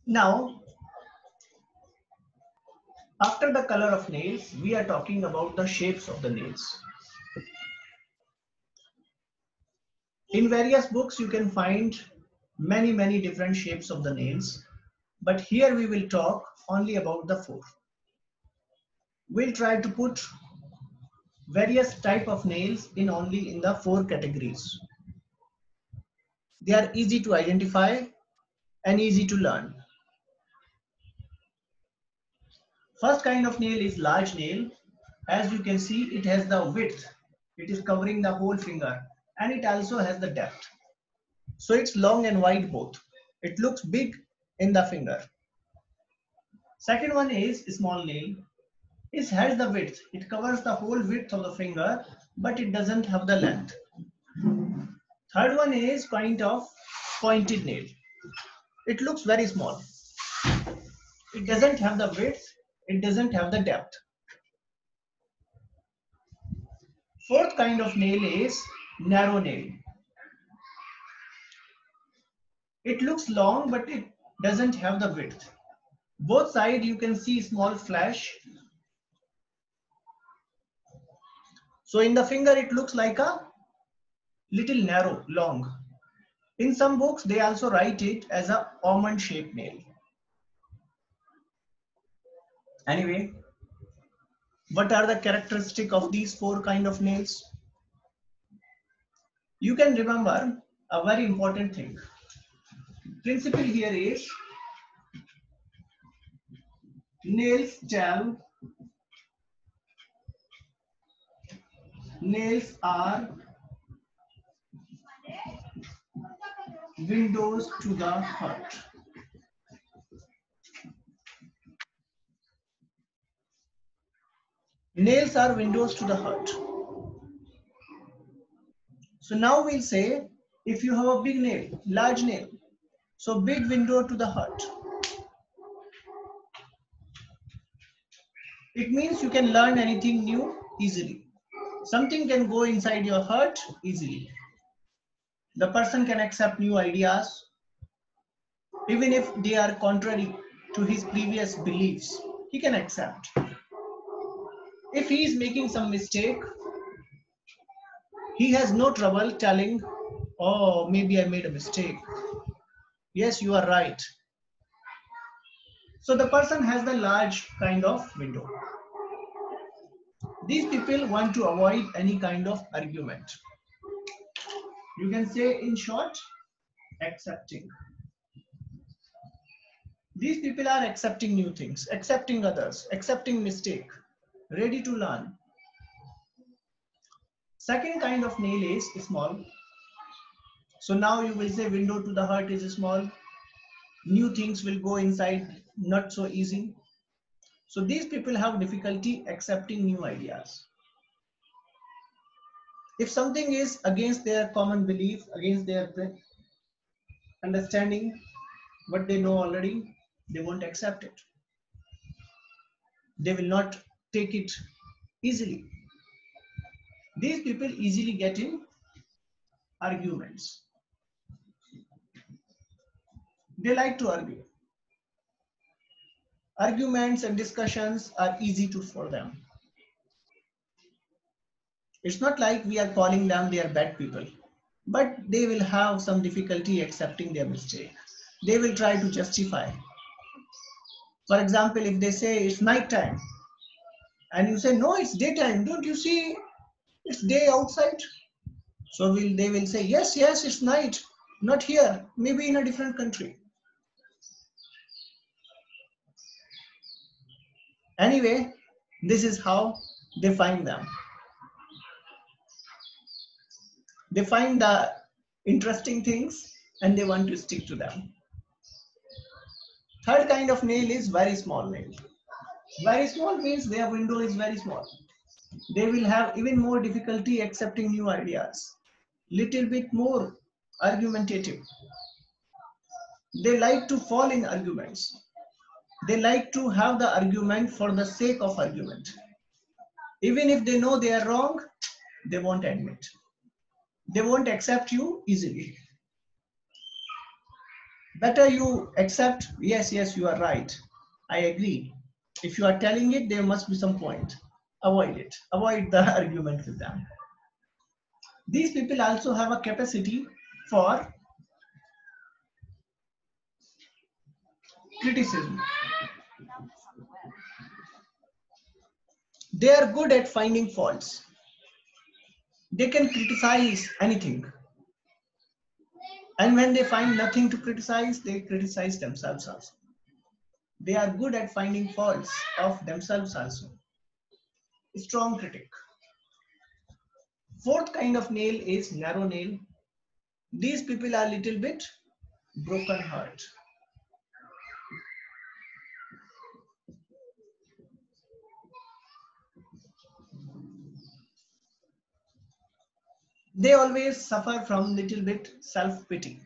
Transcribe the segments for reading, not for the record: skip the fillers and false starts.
Now, after the color of nails, we are talking about the shapes of the nails. In various books, you can find many different shapes of the nails, but here we will talk only about the four. We'll try to put various type of nails in only in the four categories. They are easy to identify and easy to learn. First kind of nail is large nail. As you can see, it has the width. It is covering the whole finger, and it also has the depth. So it's long and wide both. It looks big in the finger. Second one is small nail. It has the width. It covers the whole width of the finger, but it doesn't have the length. Third one is kind of pointed nail. It looks very small. It doesn't have the width. It doesn't have the depth. Fourth kind of nail is narrow nail. It looks long, but it doesn't have the width. Both sides you can see small flash. So in the finger it looks like a little narrow, long. In some books they also write it as a almond shaped nail. Anyway, what are the characteristics of these four kind of nails? You can remember a very important thing. Principle here is nails are windows to the heart. Nails are windows to the heart. So now we'll say, if you have a big nail, large nail, so big window to the heart. It means you can learn anything new easily. Something can go inside your heart easily. The person can accept new ideas, even if they are contrary to his previous beliefs. He can accept. If he is making some mistake, he has no trouble telling, oh, maybe I made a mistake. Yes, you are right. So the person has the large kind of window. These people want to avoid any kind of argument. You can say in short, accepting. These people are accepting new things, accepting others, accepting mistake, ready to learn. Second kind of nail is small. So now you will say window to the heart is small. New things will go inside, not so easy. So these people have difficulty accepting new ideas. If something is against their common belief, against their understanding, what they know already, they won't accept it. They will not take it easily. These people easily get in arguments. They like to argue. Arguments and discussions are easy for them. It's not like we are calling them they are bad people, but they will have some difficulty accepting their mistake. They will try to justify. For example, if they say it's night time and you say, no, it's daytime. Don't you see it's day outside? So they will say, yes, it's night. Not here, maybe in a different country. Anyway, this is how they find them. They find the interesting things and they want to stick to them. Third kind of nail is very small nail. Very small means their window is very small. They will have even more difficulty accepting new ideas. Little bit more argumentative. They like to fall in arguments. They like to have the argument for the sake of argument. Even if they know they are wrong, they won't admit. They won't accept you easily. Better you accept, yes, yes, you are right. I agree. If you are telling it, there must be some point. Avoid it. Avoid the argument with them. These people also have a capacity for criticism. They are good at finding faults. They can criticize anything. And when they find nothing to criticize, they criticize themselves also. They are good at finding faults of themselves also. Strong critic. Fourth kind of nail is narrow nail. These people are little bit broken heart. They always suffer from little bit self-pity.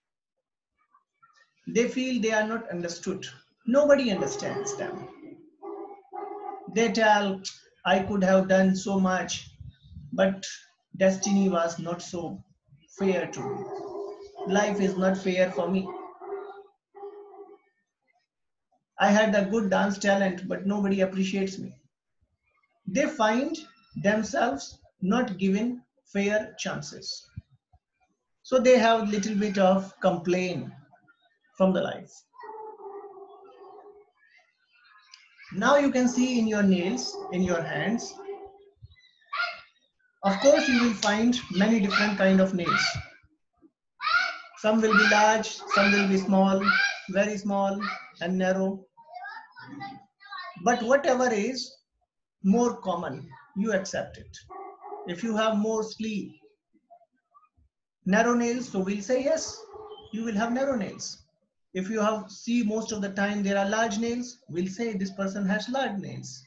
They feel they are not understood. Nobody understands them. They tell, I could have done so much, but destiny was not so fair to me. Life is not fair for me. I had a good dance talent, but nobody appreciates me. They find themselves not given fair chances. So they have little bit of complaint from the life. Now you can see in your nails, in your hands. Of course, you will find many different kind of nails. Some will be large, some will be small, very small and narrow. But whatever is more common, you accept it. If you have mostly narrow nails, so we'll say yes, you will have narrow nails. If you have see most of the time there are large nails, we'll say this person has large nails.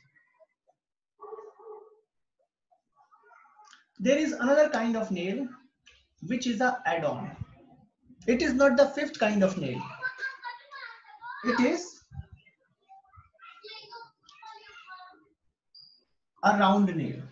There is another kind of nail which is a add-on. It is not the fifth kind of nail. It is a round nail.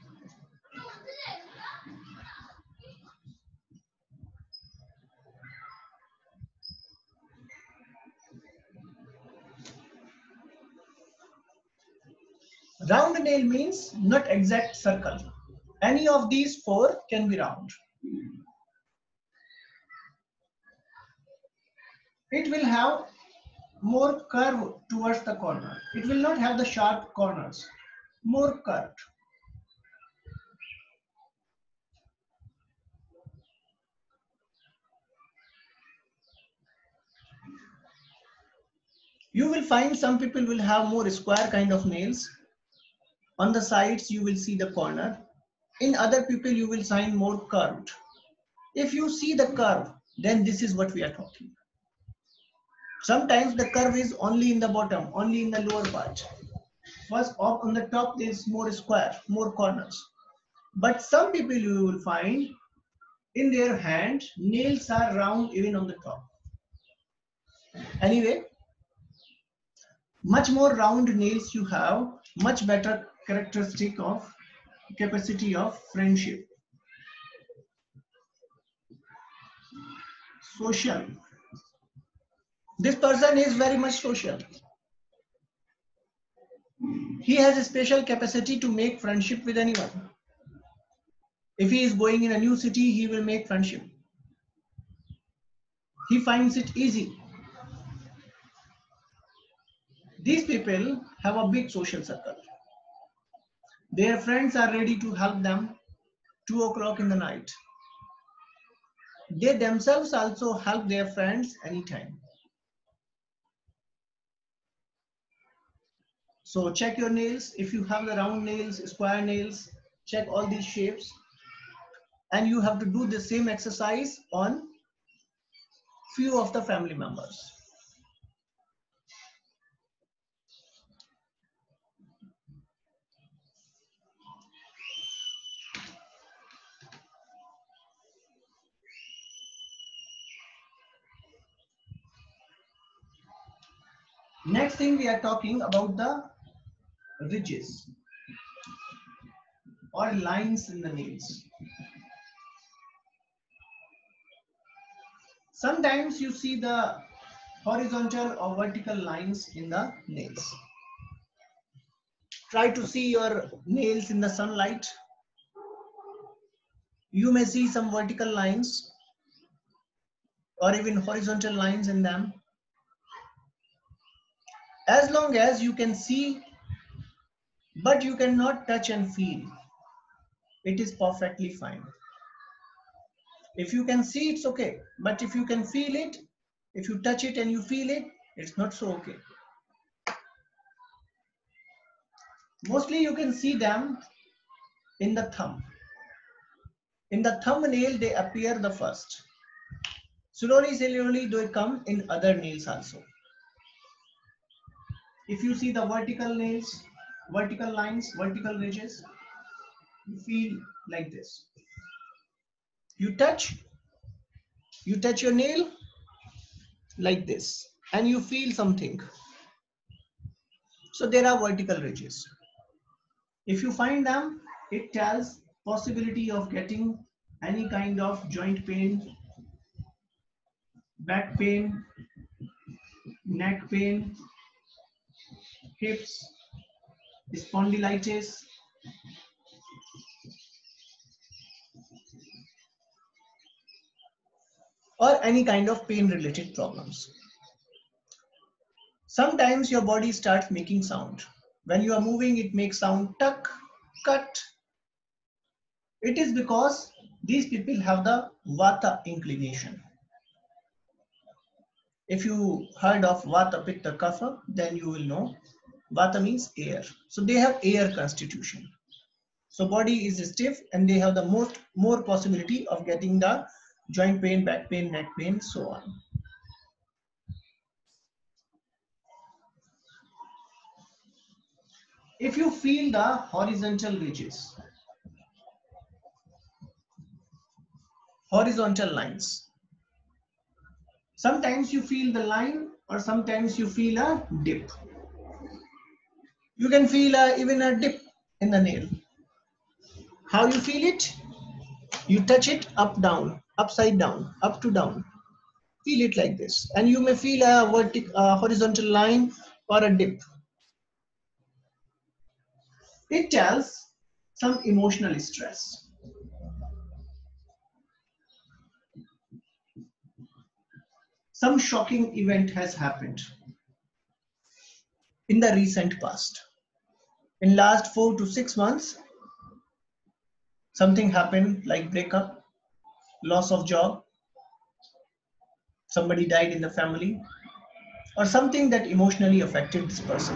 Round nail means not exact circle. Any of these four can be round. It will have more curve towards the corner. It will not have the sharp corners, more curved. You will find some people will have more square kind of nails. On the sides, you will see the corner. In other people, you will find more curved. If you see the curve, then this is what we are talking. Sometimes the curve is only in the bottom, only in the lower part. First, up on the top, there is more square, more corners. But some people you will find in their hand, nails are round even on the top. Anyway, much more round nails you have, much better characteristic of capacity of friendship. Social. This person is very much social. He has a special capacity to make friendship with anyone. If he is going in a new city, he will make friendship. He finds it easy. These people have a big social circle. Their friends are ready to help them 2 o'clock in the night. They themselves also help their friends anytime. So check your nails. If you have the round nails, square nails, check all these shapes. And you have to do the same exercise on few of the family members. Next thing we are talking about the ridges or lines in the nails. Sometimes you see the horizontal or vertical lines in the nails. Try to see your nails in the sunlight. You may see some vertical lines or even horizontal lines in them. As long as you can see, but you cannot touch and feel, it is perfectly fine. If you can see, it's okay. But if you can feel it, if you touch it and you feel it, it's not so okay. Mostly you can see them in the thumb. In the thumbnail, they appear the first. Slowly, slowly, they come in other nails also. If you see the vertical nails, vertical lines, vertical ridges, you feel like this. You touch your nail like this, and you feel something. So there are vertical ridges. If you find them, it tells possibility of getting any kind of joint pain, back pain, neck pain, hips, spondylitis, or any kind of pain related problems. Sometimes your body starts making sound. When you are moving, it makes sound tuck, cut. It is because these people have the vata inclination. If you heard of vata, pitta, kapha, then you will know vata means air. So they have air constitution. So body is stiff and they have the more possibility of getting the joint pain, back pain, neck pain, so on. If you feel the horizontal ridges, horizontal lines, sometimes you feel the line or sometimes you feel a dip. You can feel even a dip in the nail. How you feel it? You touch it up, down, upside down, up to down. Feel it like this. And you may feel a horizontal line or a dip. It tells some emotional stress. Some shocking event has happened in the recent past. In last 4 to 6 months, something happened like breakup, loss of job, somebody died in the family, or something that emotionally affected this person.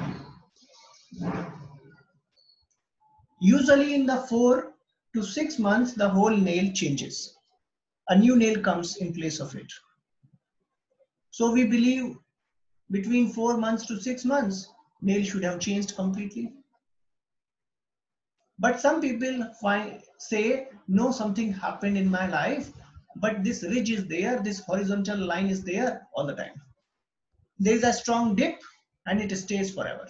Usually in the 4 to 6 months, the whole nail changes. A new nail comes in place of it. So we believe between 4 months to 6 months, nail should have changed completely. But some people say, no, something happened in my life, but this ridge is there, this horizontal line is there all the time. There is a strong dip and it stays forever.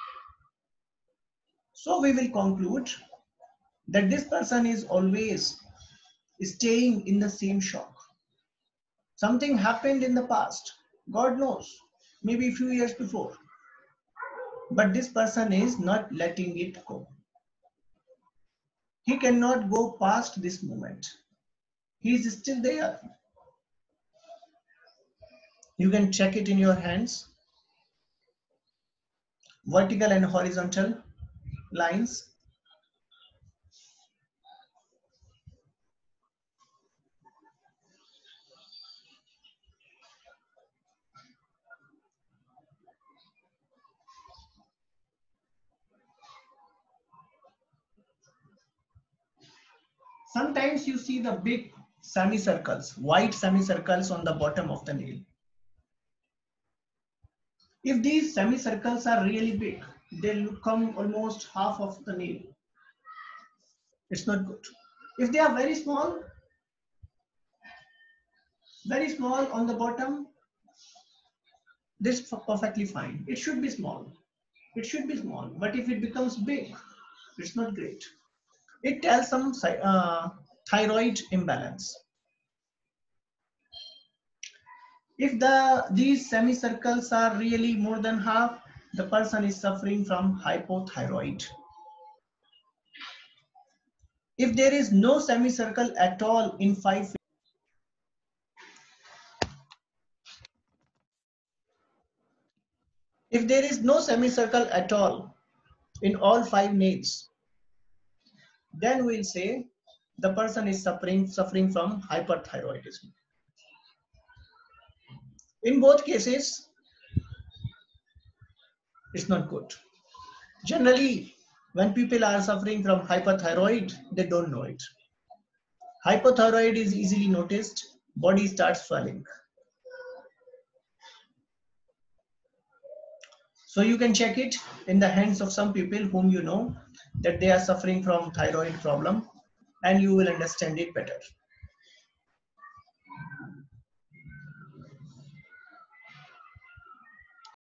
So we will conclude that this person is always staying in the same shock. Something happened in the past, God knows, maybe a few years before, but this person is not letting it go. He cannot go past this moment. He is still there. You can check it in your hands, vertical and horizontal lines. Sometimes you see the big semicircles, white semicircles on the bottom of the nail. If these semicircles are really big, they'll come almost half of the nail. It's not good. If they are very small on the bottom, this is perfectly fine. It should be small. It should be small. But if it becomes big, it's not great. It tells some thyroid imbalance. If these semicircles are really more than half, the person is suffering from hypothyroid. If there is no semicircle at all in if there is no semicircle at all in all 5 nails, then we'll say the person is suffering from hyperthyroidism. In both cases, it's not good. Generally, when people are suffering from hyperthyroid, they don't know it. Hypothyroid is easily noticed, body starts swelling. So you can check it in the hands of some people whom you know that they are suffering from thyroid problem, and you will understand it better.